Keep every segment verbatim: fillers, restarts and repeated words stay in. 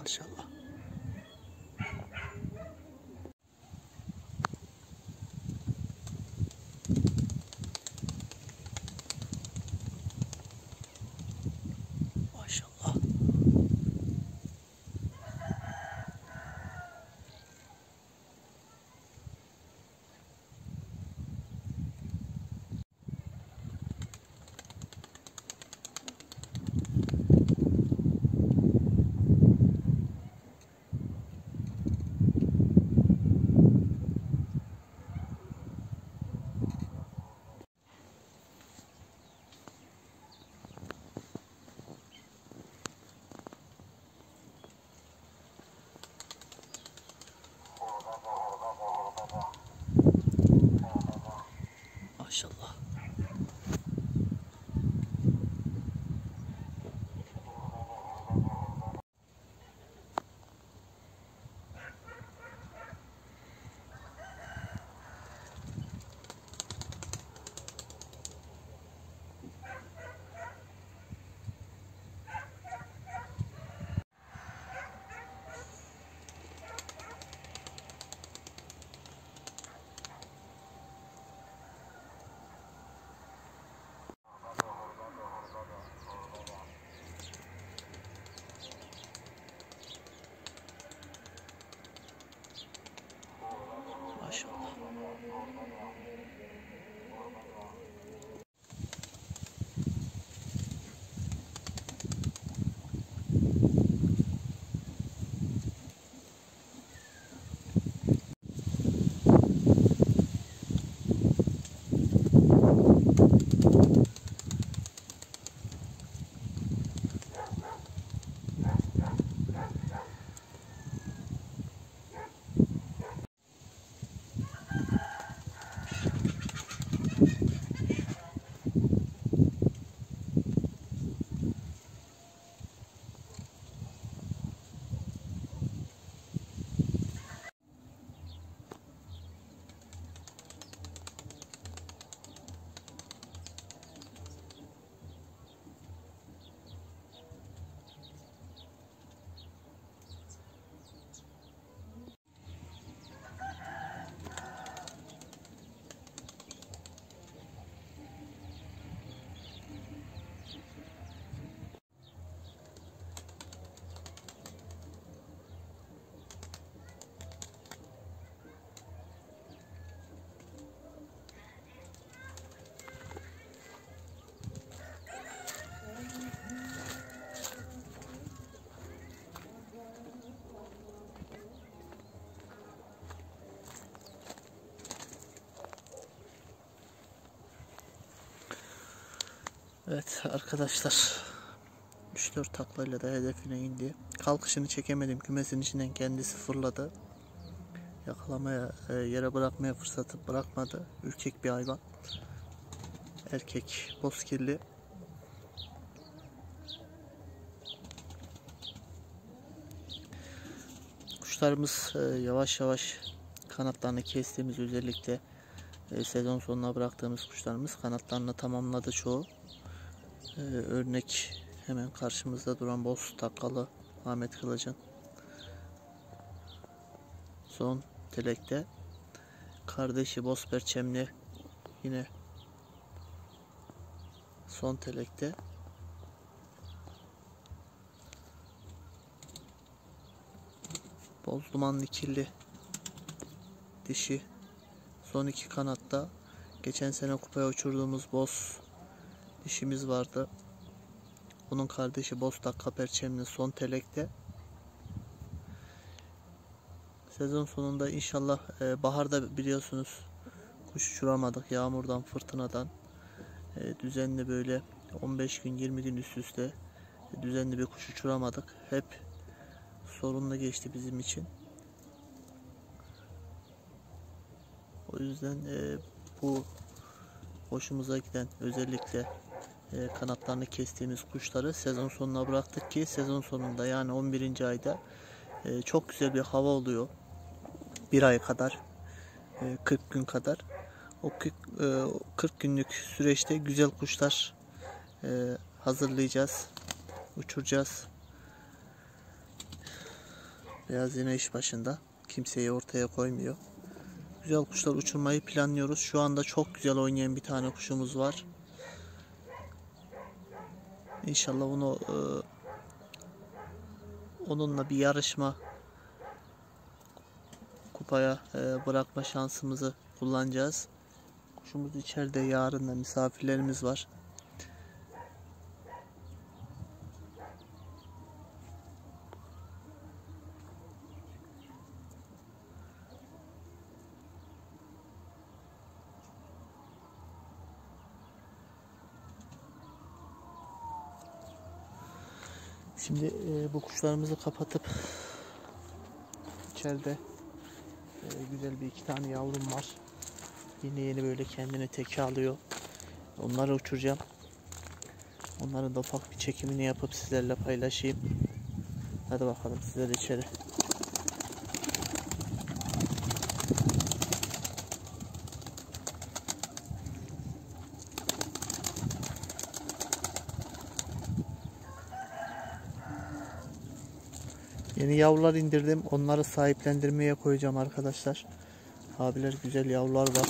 Maşallah. Maşallah. Maşallah. Maşallah. Evet arkadaşlar, üç dört taklayla da hedefine indi. Kalkışını çekemedim, kümesin içinden kendisi fırladı. Yakalamaya, yere bırakmaya fırsatı bırakmadı. Ürkek bir hayvan. Erkek, bozkirli. Kuşlarımız yavaş yavaş kanatlarını kestiğimiz, özellikle sezon sonuna bıraktığımız kuşlarımız kanatlarını tamamladı çoğu. Ee, örnek hemen karşımızda duran boz takkalı Ahmet Kılıç'ın son telekte. Kardeşi boz perçemli yine son telekte. Boz dumanlı kirli dişi son iki kanatta. Geçen sene kupaya uçurduğumuz boz dişimiz vardı. Bunun kardeşi boz takka perçemli son telekte. Sezon sonunda inşallah, e, baharda biliyorsunuz kuş uçuramadık yağmurdan, fırtınadan. E, düzenli böyle on beş gün yirmi gün üst üste e, düzenli bir kuş uçuramadık. Hep sorunlu geçti bizim için. O yüzden e, bu hoşumuza giden, özellikle e, kanatlarını kestiğimiz kuşları sezon sonuna bıraktık ki sezon sonunda, yani on birinci ayda e, çok güzel bir hava oluyor. Bir ay kadar, e, kırk gün kadar. O kırk günlük süreçte güzel kuşlar e, hazırlayacağız, uçuracağız. Beyaz yine iş başında. Kimseyi ortaya koymuyor. Güzel kuşlar uçurmayı planlıyoruz. Şu anda çok güzel oynayan bir tane kuşumuz var. İnşallah onu e, onunla bir yarışma kupaya e, bırakma şansımızı kullanacağız. Kuşumuz içeride, yarın da misafirlerimiz var. Şimdi e, bu kuşlarımızı kapatıp içeride e, güzel bir iki tane yavrum var. Yeni yeni böyle kendini teke alıyor. Onları uçuracağım. Onların da ufak bir çekimini yapıp sizlerle paylaşayım. Hadi bakalım sizler içeri. Yeni yavrular indirdim. Onları sahiplendirmeye koyacağım arkadaşlar. Abiler güzel yavrular var.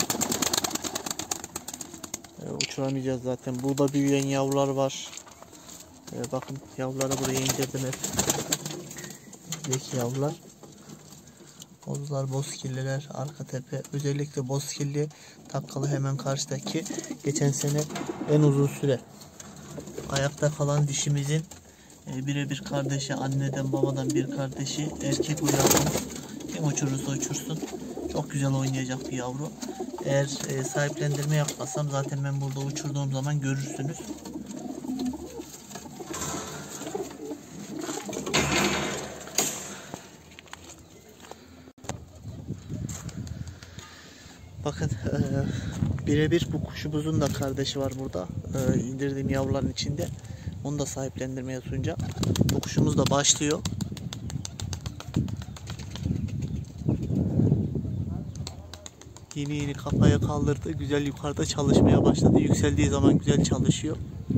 Ee, uçuramayacağız zaten. Burada büyüyen yavrular var. Ee, bakın yavruları buraya indirdim hep. Buradaki yavrular. Bozlar, bozkirliler, arka tepe. Özellikle bozkirli takkalı hemen karşıdaki. Geçen sene en uzun süre ayakta kalan dişimizin e, birebir kardeşi, anneden babadan bir kardeşi, erkek o yavrumuz. Kim uçurursa uçursun çok güzel oynayacak bir yavru. Eğer e, sahiplendirme yapmasam zaten ben burada uçurduğum zaman görürsünüz. Bakın e, birebir bu kuşumuzun da kardeşi var burada. E, indirdiğim yavruların içinde. Onu da sahiplendirmeye sunacağım. Bu kuşumuz da başlıyor. Yeni yeni kafaya kaldırdı. Güzel yukarıda çalışmaya başladı. Yükseldiği zaman güzel çalışıyor.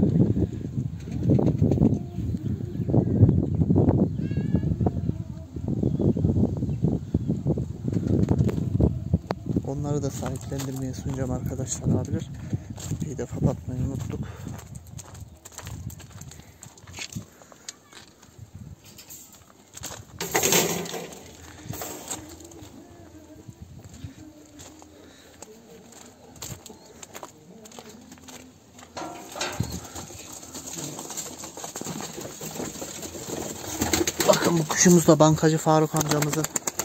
Onları da sahiplendirmeye sunacağım arkadaşlar, abiler. Bir de kapatmayı unuttuk. Bakın bu kuşumuz da bankacı Faruk amcamızın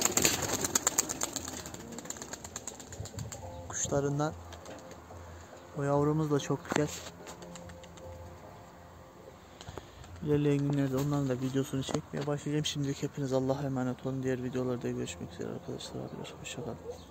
kuşlarından. O yavrumuz da çok güzel. İlerleyen günlerde onların da videosunu çekmeye başlayacağım. Şimdilik hepiniz Allah'a emanet olun. Diğer videolarda görüşmek üzere arkadaşlar. Hoşçakalın.